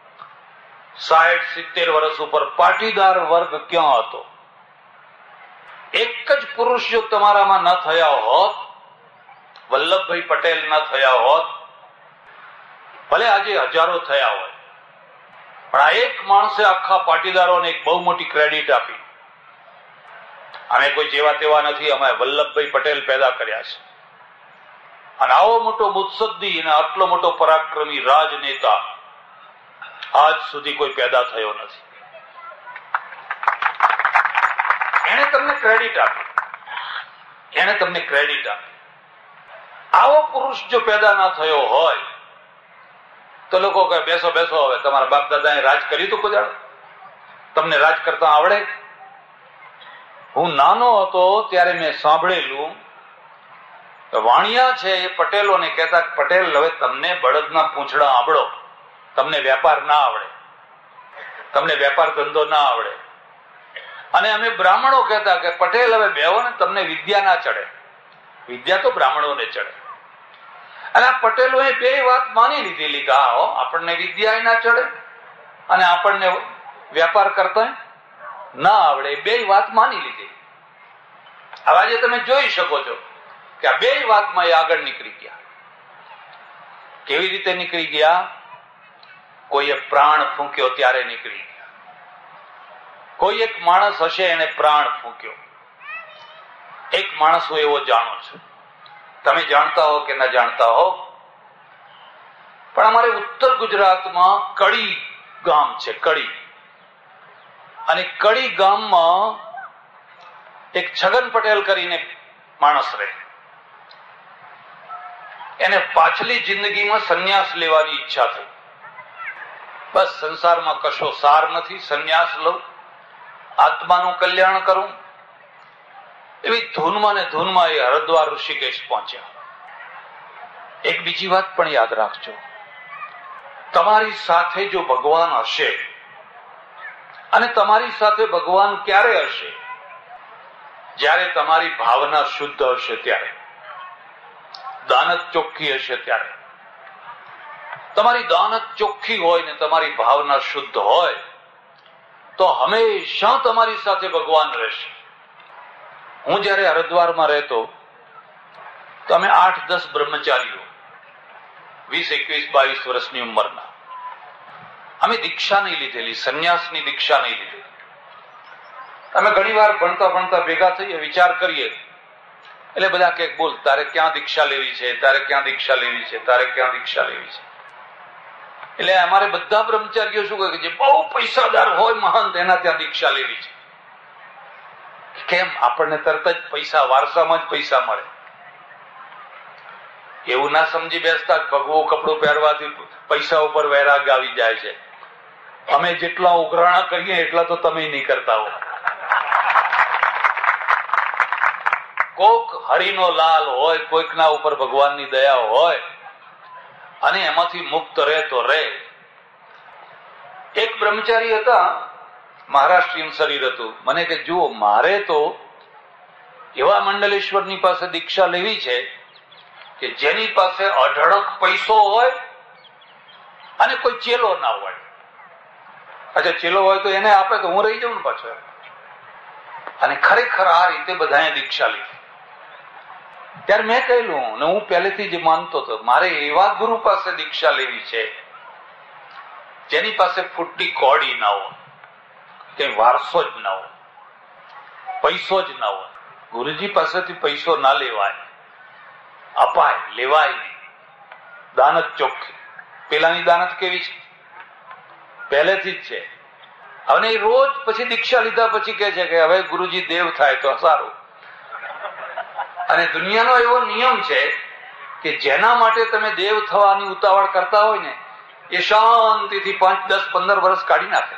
[SPEAKER 1] 60-70 વર્ષ ઉપર પાટીદાર વર્ગ ક્યાં હતો? એક જ પુરુષ જો તમારામાં ન થયા હોત, વલ્લભભાઈ પટેલ ન થયા હોત, ભલે આજે હજારો થયા હોય, પણ આ એક માણસે આખા પાટીદારોને એક બહુ મોટી ક્રેડિટ આપી. અમે કોઈ જેવા તેવા નથી, અમે વલ્લભભાઈ પટેલ પેદા કર્યા છે. અને આવો મોટો મુત્સદ્દી અને આટલો મોટો પરાક્રમી રાજનેતા આજ સુધી કોઈ પેદા થયો નથી. એને તમને ક્રેડિટ આપી, એને તમને ક્રેડિટ આપી. આવો પુરુષ જો પેદા ના થયો હોય તો લોકો કહે બેસો બેસો, હવે તમારા બાપ દાદાએ રાજ કર્યું હતું કોઈ દાડો? તમને રાજ કરતા આવડે? હું નાનો હતો ત્યારે મેં સાંભળેલું, વાણિયા છે એ પટેલોને કહેતા, પટેલ હવે તમને બળદના પૂંછડા આવડો, તમને વેપાર ના આવડે, તમને વેપાર ધંધો ના આવડે. અને અમે બ્રાહ્મણો કહેતા કે પટેલ હવે બેહો ને, તમને વિદ્યા ના ચડે. વિદ્યા તો બ્રાહ્મણોને ચડે. અને આ પટેલોએ બે વાત માની લીધેલી કે હા, આપણને વિદ્યા ના ચડે અને આપણને વેપાર કરતા ના આવડે. બે વાત માની લીધી. હવે આજે તમે જોઈ શકો છો કે આ બે વાતમાં એ આગળ નીકળી ગયા. કેવી રીતે નીકળી ગયા? કોઈએ પ્રાણ ફૂંક્યો ત્યારે નીકળી ગયા. કોઈ એક માણસ હશે એને પ્રાણ ફૂંક્યો. એક માણસ હું એવો જાણું છું, તમે જાણતા હો કે ના જાણતા હો, પણ અમારે ઉત્તર ગુજરાતમાં કડી ગામ છે, કડી. અને કડી ગામમાં એક છગન પટેલ કરીને માણસ રહે. એને પાછલી જિંદગીમાં સંન્યાસ લેવાની ઈચ્છા થઈ. બસ સંસારમાં કશો સાર નથી, સંન્યાસ લઉં, આત્માનું કલ્યાણ કરું, એવી ધૂનમાં ને ધૂનમાં એ હરિદ્વાર ઋષિકેશ પહોંચ્યા. એક બીજી વાત પણ યાદ રાખજો, તમારી સાથે જો ભગવાન હશે, અને તમારી સાથે ભગવાન ક્યારે હશે? જ્યારે તમારી ભાવના શુદ્ધ હશે, ત્યારે દાનત ચોખ્ખી હશે. ત્યારે તમારી દાનત ચોખ્ખી હોય ને તમારી ભાવના શુદ્ધ હોય તો હંમેશા તમારી સાથે ભગવાન રહેશે. હું જયારે હરિદ્વારમાં રહેતો તો અમે 8-10 બ્રહ્મચારીઓ, 20-21-22 વર્ષની ઉંમરના, અમે દીક્ષા નહીં લીધેલી, સંન્યાસની દીક્ષા નહીં લીધેલી. અમે ઘણી વાર ભણતા ભણતા ભેગા થઈએ, વિચાર કરીએ, એટલે બધા કે બોલ તારે ક્યાં દીક્ષા લેવી છે, તારે ક્યાં દીક્ષા લેવી છે, તારે ક્યાં દીક્ષા લેવી છે. એટલે અમારે બધા બ્રહ્મચારીઓ શું કહે, જે બહુ પૈસાદાર હોય મહંત એના ત્યાં દીક્ષા લેવી છે. કેમ? આપણને તરત જ પૈસા, વારસામાં જ પૈસા મળે. એવું ના સમજી બેસતા ભગવું કપડું પહેરવાથી પૈસા ઉપર વૈરાગ આવી જાય છે. અમે જેટલા ઉઘરાણા કરીએ એટલા તો તમે નહીં કરતા હો. કોક હરિનો લાલ હોય, કોઈકના ઉપર ભગવાનની દયા હોય અને એમાંથી મુક્ત રહે તો રહે. એક બ્રહ્મચારી હતા, મહારાષ્ટ્રીયન શરીર હતું. મને કે જુઓ, મારે તો એવા મંડલેશ્વરની પાસે દીક્ષા લેવી છે કે જેની પાસે અઢળક પૈસો હોય અને કોઈ ચેલો ના હોય. અચ્છા, ચેલો હોય તો એને આપે તો હું રહી જાઉં ને પાછો. અને ખરેખર આ રીતે બધાએ દીક્ષા લીધી. ત્યારે મેં કહેલું, ને હું પહેલેથી જ માનતો હતો, મારે એવા ગુરુ પાસે દીક્ષા લેવી છે જેની પાસે ફૂટી કોડી ના હોય, કઈ વારસો જ ના હોય, પૈસો જ ના હોય. ગુરુજી પાસેથી પૈસો ના લેવાય, અપાય, લેવાય નહીં. દાનત ચોખ્ખી. પેલાની દાનત કેવી છે? પહેલેથી જ છે. અને એ રોજ પછી દીક્ષા લીધા પછી કે છે કે હવે ગુરુજી દેવ થાય તો સારું. અને દુનિયાનો એવો નિયમ છે કે જેના માટે તમે દેવ થવાની ઉતાવળ કરતા હોય ને, એ શાંતિથી 5, 10, 15 વર્ષ કાઢી નાખે.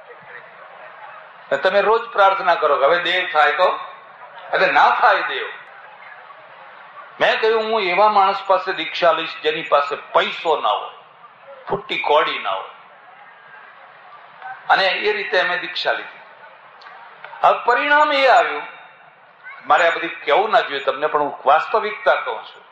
[SPEAKER 1] તમે રોજ પ્રાર્થના કરો કે હવે દેવ થાય તો, એટલે ના થાય દેવ. મેં કહ્યું હું એવા માણસ પાસે દીક્ષા લઈશ જેની પાસે પૈસો ના હોય, ફૂટી કોડી ના હોય. અને એ રીતે અમે દીક્ષા લીધી. હવે પરિણામ એ આવ્યું, મારે આ બધી કેવું ના જોઈએ તમને, પણ હું વાસ્તવિકતા કહું છું.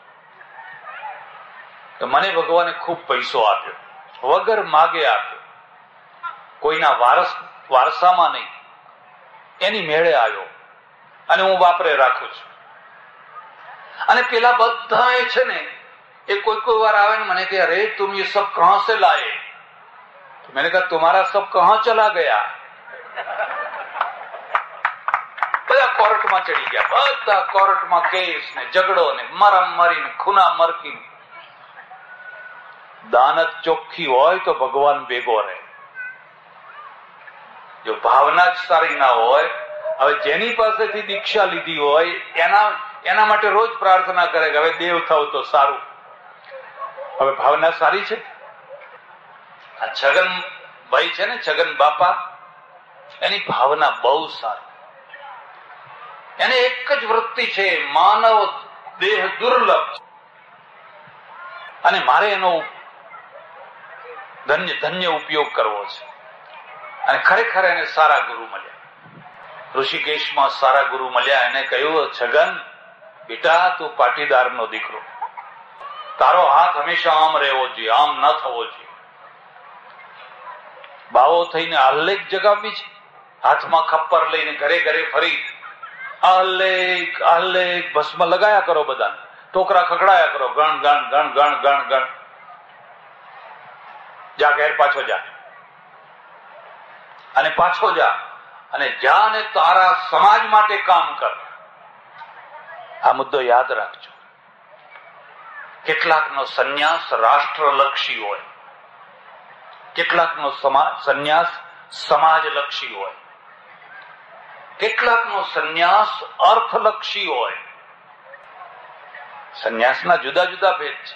[SPEAKER 1] તો મને ભગવાને ખૂબ પૈસો આપ્યો, વગર માગે આપ્યો, કોઈના વારસામાં નહીં, એની મેળે આવ્યો અને હું વાપરે રાખું છું. અને પેલા બધા છે ને, એ કોઈ વાર આવે ને મને કે અરે તુમ ये सब कहां से लाए? मैंने कहा तुम्हारा सब कहां चला गया? બધા કોર્ટમાં ચડી ગયા, બધા કોર્ટમાં કેસ ને ઝઘડો ને મારામારી ને ખૂના મરકી. દાનત ચોખ્ખી હોય તો ભગવાન ભેગો રહે. જો ભાવના જ સારી ના હોય, હવે જેની પાસેથી દીક્ષા લીધી હોય એના માટે રોજ પ્રાર્થના કરે કે હવે દેવ થાવ તો સારું. હવે ભાવના સારી છે. આ છગન ભાઈ છે ને, છગન બાપા, એની ભાવના બહુ સારી. એને એક જ વૃત્તિ છે, માનવ દેહ દુર્લભ, અને મારે એનો ધન્ય ઉપયોગ કરવો છે. અને ખરેખર એને સારા ગુરુ મળ્યા. ઋષિકેશમાં સારા ગુરુ મળ્યા. એને કહ્યું, છગન બેટા, તું પાટીદારનો દીકરો, તારો હાથ હંમેશા આમ રહેવો જોઈએ, આમ ન થવો જોઈએ. બાવો થઈને આહ્લેક જગાવવી છે, હાથમાં ખપ્પર લઈને ઘરે ઘરે ફરી આહ્લેક આહ્લેક ભસ્મ લગાયા કરો બધાને. ટોકરા ખખડાયા કરો, ગણ ગણ ગણ ગણ ગણ ગણ, જા ઘેર પાછો જા, અને પાછો જા, અને જા ને તારા સમાજ માટે કામ કર. આ મુદ્દો યાદ રાખજો. કેટલાકનો સંન્યાસ રાષ્ટ્રલક્ષી હોય, કેટલાકનો સંન્યાસ સમાજલક્ષી હોય, કેટલાકનો સંન્યાસ અર્થલક્ષી હોય. સંન્યાસના જુદા જુદા ભેદ છે.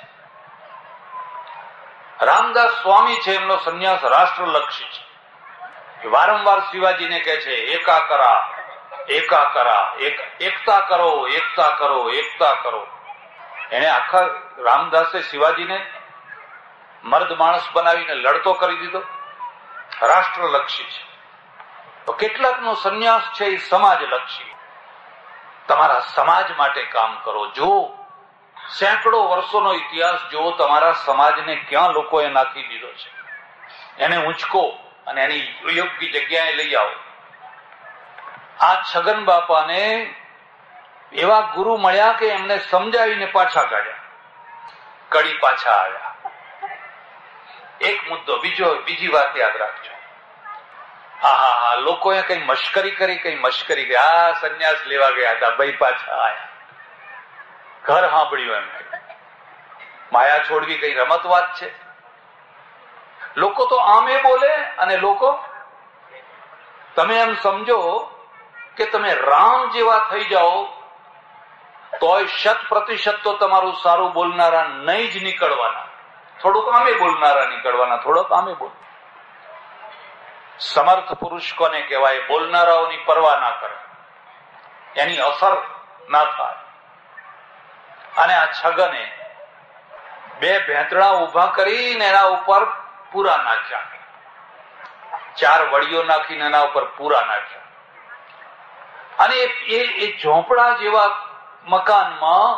[SPEAKER 1] રામદાસ સ્વામી છે, એમનો સંન્યાસ રાષ્ટ્રલક્ષી છે. વારંવાર શિવાજીને કહે છે એકા કરા, એકા કરા, એકતા કરો, એકતા કરો, એકતા કરો. એને આખા રામદાસે શિવાજીને મર્દ માણસ બનાવીને લડતો કરી દીધો. રાષ્ટ્રલક્ષી છે. તો કેટલાકનો સંન્યાસ છે એ સમાજલક્ષી. તમારા સમાજ માટે કામ કરો. જો સેંકડો વર્ષોનો ઇતિહાસ જો તમારા સમાજને ક્યાં લોકોએ નાખી દીધો છે, એને ઉંચકો અને એની યોગ્ય જગ્યાએ લઈ આવો. આ છગન બાપાને એવા ગુરુ મળ્યા કે એમને સમજાવીને પાછા કાઢ્યા, કડી પાછા આવ્યા. એક મુદ્દો. બીજી વાત યાદ રાખજો. હા, લોકોએ કઈ મશ્કરી કરી, કઈ મશ્કરી કરી. આ સંન્યાસ લેવા ગયા હતા, ભાઈ પાછા આયા. ઘર સાંભળ્યું એમને. માયા છોડવી કઈ રમત વાત છે? લોકો તો આમે બોલે, અને લોકો, તમે એમ સમજો કે તમે રામ જેવા થઈ જાઓ તોય 100% તો તમારું સારું બોલનારા નહીં જ નીકળવાના. થોડુંક આમે બોલનારા નીકળવાના, થોડોક આમે બોલ. સમર્થ પુરુષ કોને કહેવાય? બોલનારાઓની પરવા ના કરે, એની અસર ના થાય. અને આ છગને 2 ભેંતડા ઉભા કરીને એના ઉપર પૂરા નાખ્યા, 4 વડીઓ નાખીને એના ઉપર પૂરા નાખ્યા. અને એ ઝોપડા જેવા મકાનમાં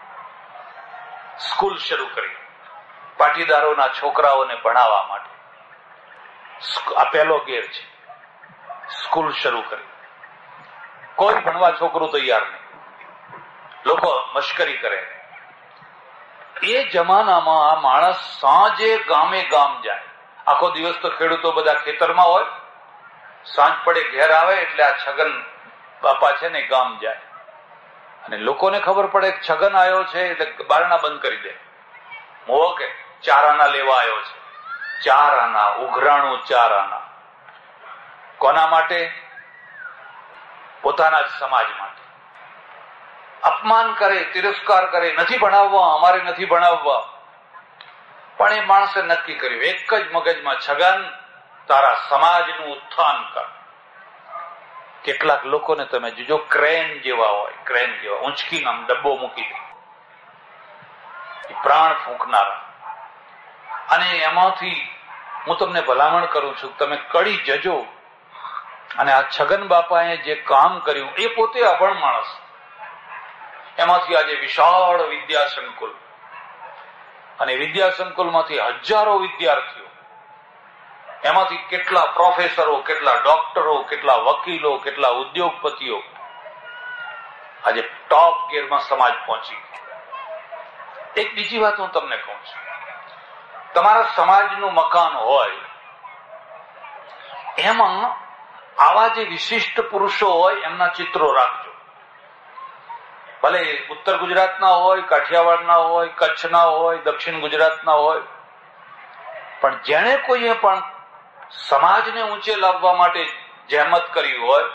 [SPEAKER 1] સ્કૂલ શરૂ કરી, પાટીદારોના છોકરાઓને ભણાવવા માટે. આ પહેલો ગેર છે. સ્કૂલ શરૂ કરી. કોઈ ભણવા છોકરું તૈયાર નહીં, લોકો મશ્કરી કરે. એ જમાનામાં આ માણસ સાંજે ગામે ગામ જાય. આખો દિવસ તો ખેડૂતો બધા ખેતરમાં હોય, સાંજ પડે ઘેર આવે એટલે આ છગન બાપા છે ને ગામ જાય. અને લોકોને ખબર પડે કે છગન આવ્યો છે એટલે બારણા બંધ કરી દે. મોહ કે 4 આના લેવા આવ્યો છે. 4 આના, ઉઘરાણું 4 આના. કોના માટે? પોતાના જ સમાજ માટે. અપમાન કરે, તિરસ્કાર કરે, નથી ભણાવવા, અમારે નથી ભણાવવા. પણ એ માણસે નક્કી કર્યું, એક જ મગજમાં, છગન તારા સમાજનું ઉત્થાન કર. કેટલાક લોકોને તમે જોજો, ક્રેન જેવા હોય, ક્રેન જેવા, ઊંચકીને આમ ડબ્બો મૂકી દે, પ્રાણ ફૂંકનારા. અને એમાંથી હું તમને ભલામણ કરું છું, તમે કડી જજો. અને આ છગન બાપાએ જે કામ કર્યું, એ પોતે અભણ માણસ. એમાંથી આજે વિશાળ વિદ્યા સંકુલ, અને વિદ્યા સંકુલમાંથી હજારો વિદ્યાર્થીઓ, એમાંથી કેટલા પ્રોફેસરો, કેટલા ડોક્ટરો, કેટલા વકીલો, કેટલા ઉદ્યોગપતિઓ આજે ટોપ ગેરમાં સમાજ પહોંચી. એક બીજી વાત હું તમને કહું છું, તમારા સમાજનું મકાન હોય એમાં આવા જે વિશિષ્ટ પુરુષો હોય એમના ચિત્રો રાખજો. ભલે ઉત્તર ગુજરાતના હોય, કાઠિયાવાડના હોય, કચ્છના હોય, દક્ષિણ ગુજરાતના હોય, પણ જેણે કોઈએ પણ સમાજને ઊંચે લાવવા માટે જહેમત કરી હોય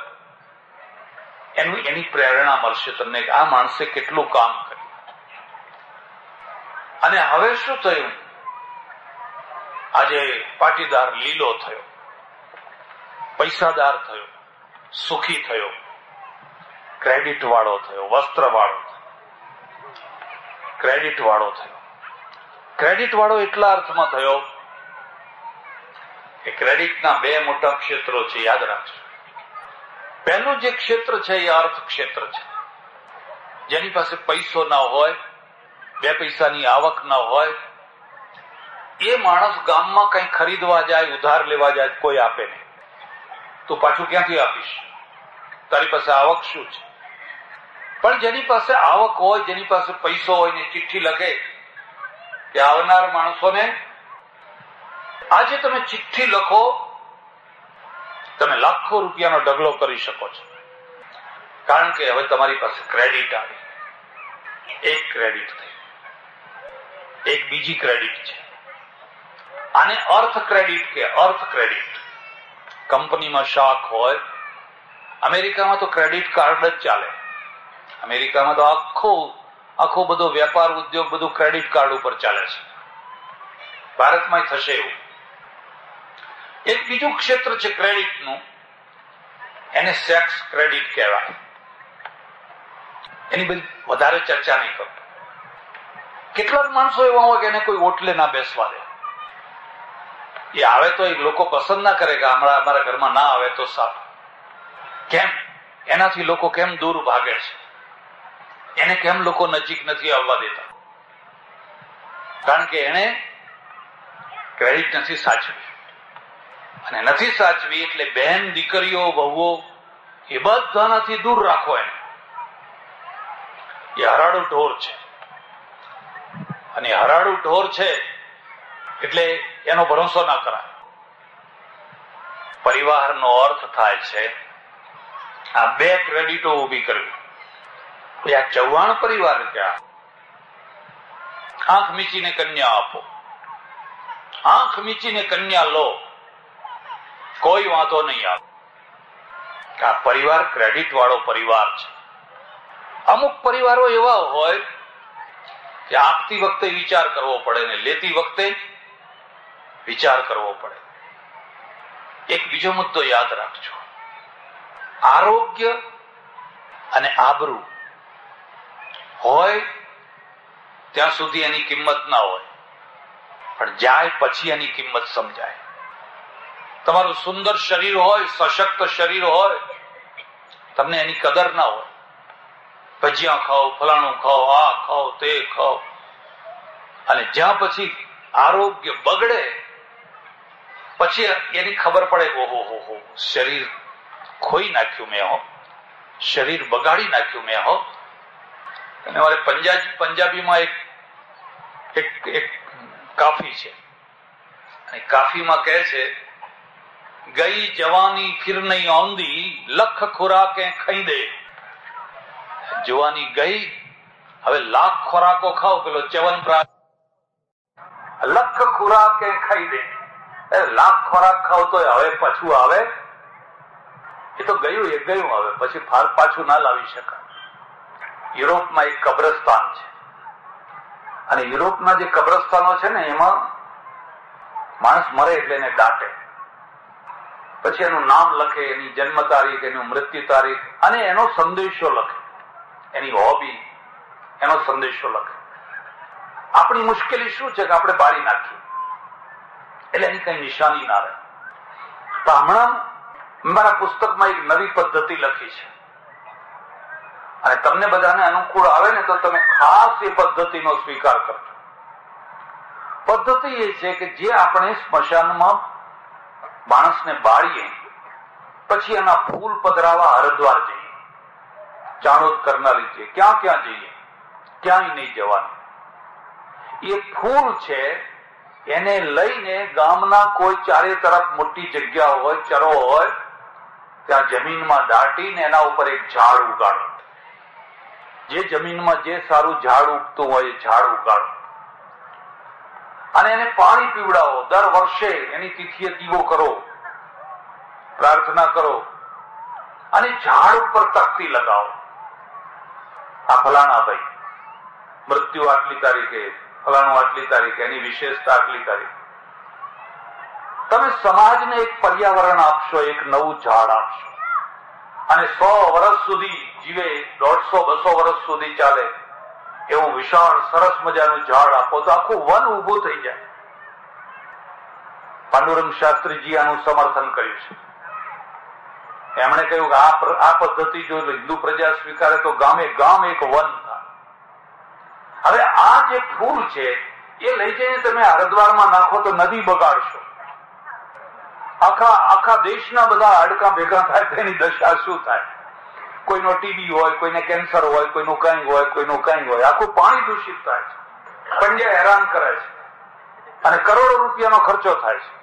[SPEAKER 1] એની પ્રેરણા મળશે તમને કે આ માણસે કેટલું કામ કર્યું. અને હવે શું થયું? આજે પાટીદાર લીલો થયો, પૈસાદાર થયો, સુખી થયો, ક્રેડિટ વાળો થયો, વસ્ત્ર વાળો થયો, ક્રેડિટ વાળો થયો. ક્રેડિટ વાળો એટલા અર્થમાં થયો કે ક્રેડિટના 2 મોટા ક્ષેત્રો છે, યાદ રાખજો. પહેલું જે ક્ષેત્ર છે એ અર્થ ક્ષેત્ર છે. જેની પાસે પૈસો ના હોય, 2 પૈસાની આવક ના હોય, એ માણસ ગામમાં કઈ ખરીદવા જાય, ઉધાર લેવા જાય, કોઈ આપે નહીં. તું પાછું ક્યાંથી આપીશ? તારી પાસે આવક શું છે? પણ જેની પાસે આવક હોય, જેની પાસે પૈસો હોય ને ચિઠ્ઠી લખે કે આવનાર માણસોને આજે તમે ચિઠ્ઠી લખો, તમે લાખો રૂપિયાનો ઢગલો કરી શકો છો, કારણ કે હવે તમારી પાસે ક્રેડિટ આવી. એક ક્રેડિટ થઈ, એક બીજી ક્રેડિટ છે. આને અર્થ ક્રેડિટ કે અર્થ ક્રેડિટ. કંપનીમાં શાખ હોય, અમેરિકામાં તો ક્રેડિટ કાર્ડ જ ચાલે. અમેરિકામાં તો આખો બધો વેપાર ઉદ્યોગ બધું ક્રેડિટ કાર્ડ ઉપર ચાલે છે. ભારતમાં થશે એવું. એક બીજું ક્ષેત્ર છે ક્રેડિટનું, એને સેક્સ ક્રેડિટ કહેવાય. એની બધી વધારે ચર્ચા નહીં કરતો. કેટલાક માણસો એવા હોય કે એને કોઈ ઓટલે ના બેસવા દે. એ આવે તો એ લોકો પસંદ ના કરે કે અમારા ઘરમાં ના આવે તો સારું. કેમ? એનાથી લોકો કેમ દૂર ભાગે છે? એને કેમ લોકો નજીક નથી આવવા દેતા? કારણ કે એને ક્રેડિટ નથી સાચવી. અને નથી સાચવી એટલે બહેન, દીકરીઓ, વહુઓ એ બધાનાથી દૂર રાખો એને. એ હરાડું ઢોર છે, અને હરાડું ઢોર છે એટલે એનો ભરોસો ના કરાય. પરિવારનો અર્થ થાય છે આ બે ક્રેડિટો ઉભી કરવી. આ ચૌહાણ પરિવાર ક્યાં? આંખ મીચીને કન્યા આપો, આંખ મીચીને કન્યા લો, કોઈ વાંધો નહીં આવે. આ પરિવાર ક્રેડિટ વાળો પરિવાર છે. અમુક પરિવારો એવા હોય કે આપતી વખતે વિચાર કરવો પડે ને લેતી વખતે વિચાર કરવો પડે. એક બીજો મુદ્દો યાદ રાખજો, આરોગ્ય અને આબરૂ હોય ત્યાં સુધી એની કિંમત ના હોય, પણ જાય પછી એની કિંમત સમજાય. તમારું સુંદર શરીર હોય, સશક્ત શરીર હોય, તમને એની કદર ના હોય. ભજીયા ખાઓ, ફલાણું ખાઓ, આ ખાઓ, તે ખાઓ, અને જ્યાં પછી આરોગ્ય બગડે પછી એની ખબર પડે કે ઓહો, શરીર ખોઈ નાખ્યું મેં, હો, શરીર બગાડી નાખ્યું મેં, હો. અને મારે પંજાબીમાં એક કાફી છે, અને કાફીમાં કહે છે, ગઈ જવાની ફિર નહીં આંદી, લખ ખોરાકે ખાઈ દે. જવાની ગઈ, હવે લાખ ખોરાકો ખાઓ. પેલો ચ્યવનપ્રાશ, લખ ખોરાકે ખાઈ દે. લાખ ખોરાક ખાવ તો હવે પાછું આવે? એ તો ગયું, એ ગયું. હવે પછી પાછું ના લાવી શકાય. યુરોપમાં એક કબ્રસ્તાન છે, અને યુરોપના જે કબ્રસ્તાનો છે ને એમાં માણસ મરે એટલે એને દાટે, પછી એનું નામ લખે, એની જન્મ તારીખ, એનું મૃત્યુ તારીખ, અને એનો સંદેશો લખે, એની હોબી, એનો સંદેશો લખે. આપણી મુશ્કેલી શું છે કે આપણે બાળી નાખીએ એટલે એની કઈ નિશાની ના રહે. તો હમણાં મારા પુસ્તકમાં એક નવી પદ્ધતિ લખી છે, અને તમને બધાને અનુકૂળ આવે ને તો તમે ખાસ એ પદ્ધતિનો સ્વીકાર કરજો. પદ્ધતિ એ છે કે જે આપણે સ્મશાનમાં માણસને બાળીએ પછી એના ફૂલ પધરાવા હરદ્વાર જઈએ, ચાણોદ કરનારી જઈએ, ક્યાં ક્યાં જઈએ, ક્યાંય નહીં જવાનું. એ ફૂલ છે એને લઈને ગામના કોઈ ચારે તરફ મોટી જગ્યા હોય, ચરો હોય, ત્યાં જમીનમાં દાટીને એના ઉપર એક ઝાડ ઉગાડો. જે જમીનમાં જે સારું ઝાડ ઉગતું હોય એ ઝાડ ઉગાડો, અને એને પાણી પીવડાવો. દર વર્ષે એની તિથિએ દીવો કરો, પ્રાર્થના કરો, અને ઝાડ ઉપર તકતી લગાવો. આ ફલાણા ભાઈ મૃત્યુ આટલી તારીખે, ફલાણું આટલી તારીખે, એની વિશેષતા આટલી તારીખે. તમે સમાજને એક પર્યાવરણ આપશો, એક નવું ઝાડ આપશો, અને 100 વર્ષ સુધી જીવે, 150-200 વર્ષ સુધી ચાલે એવું વિશાળ સરસ મજાનું ઝાડ આપો તો આખું વન ઉભું થઈ જાય. પાંડુરંગ શાસ્ત્રીજી આનું સમર્થન કર્યું છે. એમણે કહ્યું કે આ પદ્ધતિ જો હિન્દુ પ્રજા સ્વીકારે તો ગામે ગામ એક વન થાય. હવે આ જે ફૂલ છે એ લઈ જઈને તમે હરદ્વારમાં નાખો તો નદી બગાડશો. આખા દેશના બધા હાડકા ભેગા થાય તેની દશા શું થાય? કોઈનો ટીબી હોય, કોઈને કેન્સર હોય, કોઈનું કઈ હોય, કોઈનું કઈ હોય, આખું પાણી દૂષિત થાય છે. પંડ્યા હેરાન કરે છે અને કરોડો રૂપિયાનો ખર્ચો થાય છે.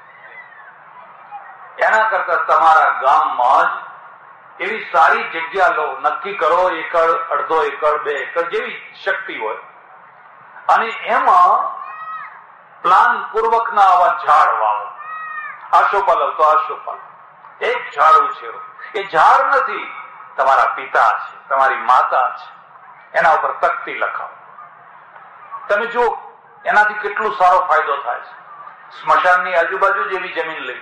[SPEAKER 1] એના કરતા તમારા ગામમાં જ એવી સારી જગ્યા લો, નક્કી કરો, એકડ, અડધો એકડ, 2 એકડ જેવી શક્તિ હોય, અને એમાં પ્લાન પૂર્વકના આવા ઝાડ વાવો. આશોપાલવ તો આશોપાલવ, એક ઝાડ ઉછેરો. એ ઝાડ નથી, તમારા પિતા છે, તમારી માતા છે, એના ઉપર તકતી લખાવો. તમે જો એનાથી કેટલો સારો ફાયદો થાય છે. સ્મશાનની આજુબાજુ જેવી જમીન લઈ,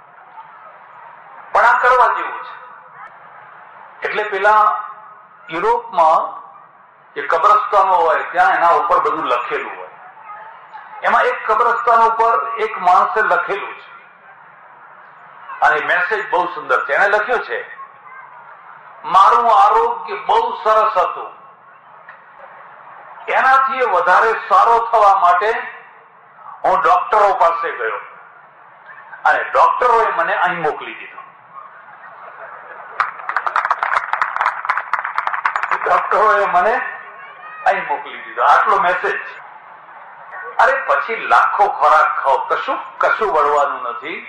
[SPEAKER 1] પણ આ કરવા જેવું છે. એટલે પેલા યુરોપમાં જે કબ્રસ્તાનો હોય ત્યાં એના ઉપર બધું લખેલું હોય. એમાં એક કબ્રસ્તાન ઉપર એક માણસે લખેલું છે, અને મેસેજ બહુ સુંદર છે. એને લખ્યું છે, મારું આરોગ્ય બહુ સરસ હતું, એનાથી વધારે સારો થવા માટે હું ડોક્ટરો પાસે ગયો અને ડોક્ટરોએ મને અહીં મોકલી દીધો. ડોક્ટરોએ મને અહીં મોકલી દીધો. આટલો મેસેજ. અરે પછી લાખો ખોરાક ખાઓ, કશું વળવાનું નથી.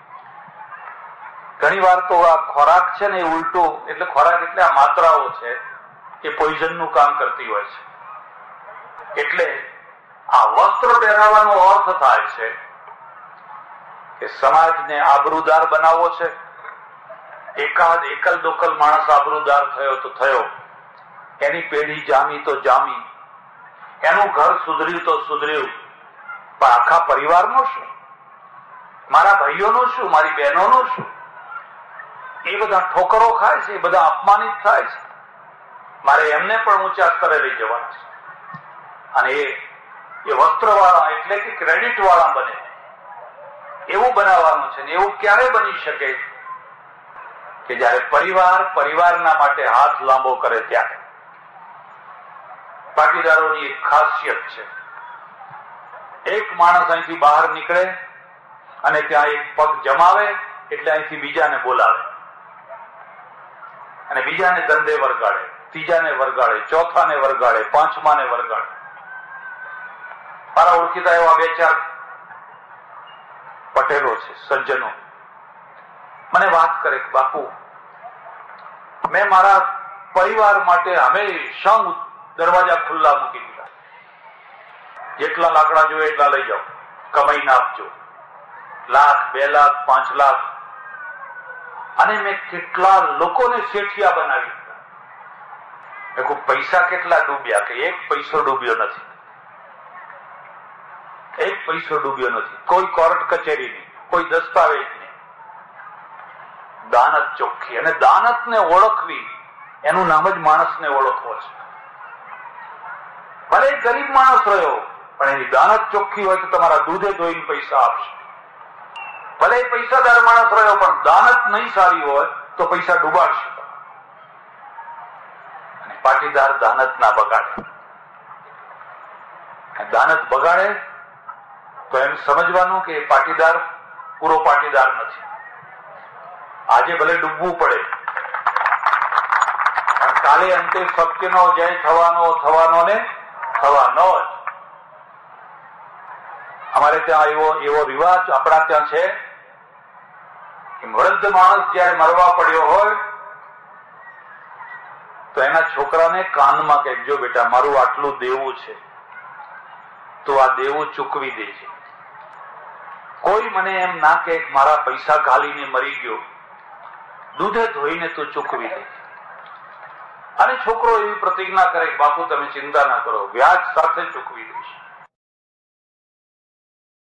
[SPEAKER 1] ઘણી વાર તો આ ખોરાક છે ને એ ઉલટો, એટલે ખોરાક એટલે આ માત્રાઓ છે એ પોઈઝનનું કામ કરતી હોય છે. એટલે આ વસ્ત્ર પહેરાવાનો અર્થ થાય છે કે સમાજને આબરૂદાર બનાવવો છે. એકાદ એકલ દોકલ માણસ આબરૂદાર થયો તો થયો, એની પેઢી જામી તો જામી, એનું ઘર સુધર્યું તો સુધર્યું, પણ આખા પરિવારનું શું, મારા ભાઈઓનું શું, મારી બહેનોનું શું? એ બધા ઠોકરો ખાય છે, એ બધા અપમાનિત થાય છે. મારે એમને પણ ઊંચા સ્તરે લઈ જવાના છે. અને એ વસ્ત્ર વાળા એટલે કે ક્રેડિટ વાળા બને એવું બનાવવાનું છે. એવું ક્યારે બની શકે કે જયારે પરિવારના માટે હાથ લાંબો કરે ત્યારે. પાટીદારોની એક ખાસિયત છે, એક માણસ અહીંથી બહાર નીકળે અને ત્યાં એક પગ જમાવે એટલે અહીંથી બીજાને બોલાવે, અને બીજાને ધંધે વરગાડે, ત્રીજાને વરગાડે, ચોથાને વરગાડે, પાંચમાને વરગાડે. મારા ઓળખીતા એવા 2-4 પટેલો છે, સજ્જનો, મને વાત કરે કે બાપુ, મેં મારા પરિવાર માટે હંમેશા દરવાજા ખુલ્લા મૂકી દીધા. જેટલા લાકડા જોઈએ એટલા લઈ જાઓ, કમાઈને આપજો. 1,00,000, 2 લાખ, 5 લાખ. અને મેં કેટલા લોકોને શેઠિયા બનાવી દીધા. પૈસા કેટલા ડૂબ્યા? કે 1 પૈસો ડૂબ્યો નથી. 1 પૈસો ડૂબ્યો નથી. કોઈ કોર્ટ કચેરી નહીં, કોઈ દસ્તાવેજ નહીં. દાનત ચોખ્ખી. અને દાનતને ઓળખવી એનું નામ જ માણસને ઓળખવો છે. ભલે ગરીબ માણસ રહ્યો, પણ એની દાનત ચોખ્ખી હોય તો તમારા દૂધે ધોઈને પૈસા આપશે. ભલે પૈસાદાર માણસ રહ્યો, પણ દાનત નહીં સારી હોય તો પૈસા ડૂબાડશે. અને પાટીદાર દાનત ના બગાડે. દાનત બગાડે તો એમ સમજવાનું કે પાટીદાર પૂરો પાટીદાર નથી. આજે ભલે ડૂબવું પડે, પણ કાલે અંતે સત્યનો જય થવાનો ને થવાનો જ. અમારે ત્યાં એવો રિવાજ આપણા ત્યાં છે કે વૃદ્ધ માણસ જયારે મરવા પડ્યો હોય તો એના છોકરાને કાનમાં કહેજો, બેટા મારું આટલું દેવું છે, તો આ દેવું ચૂકવી દેજે. કોઈ મને એમ ના કે મારા પૈસા ગાલીને મરી ગયો, દૂધે ધોઈને તું ચૂકવી દે. અને છોકરો એવી પ્રતિજ્ઞા કરે કે બાપુ તમે ચિંતા ના કરો, વ્યાજ સાથે ચૂકવી દઈશ.